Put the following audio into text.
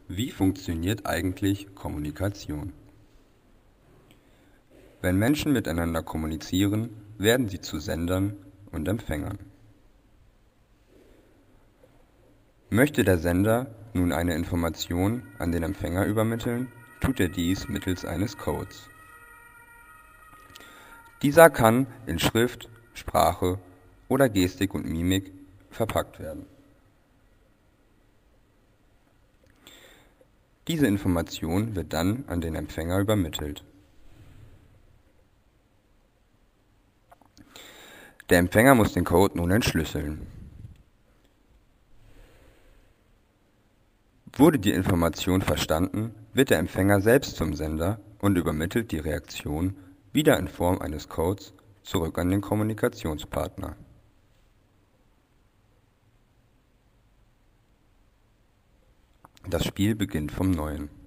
Wie funktioniert eigentlich Kommunikation? Wenn Menschen miteinander kommunizieren, werden sie zu Sendern und Empfängern. Möchte der Sender nun eine Information an den Empfänger übermitteln, tut er dies mittels eines Codes. Dieser kann in Schrift, Sprache oder Gestik und Mimik verpackt werden. Diese Information wird dann an den Empfänger übermittelt. Der Empfänger muss den Code nun entschlüsseln. Wurde die Information verstanden, wird der Empfänger selbst zum Sender und übermittelt die Reaktion wieder in Form eines Codes zurück an den Kommunikationspartner. Das Spiel beginnt vom Neuen.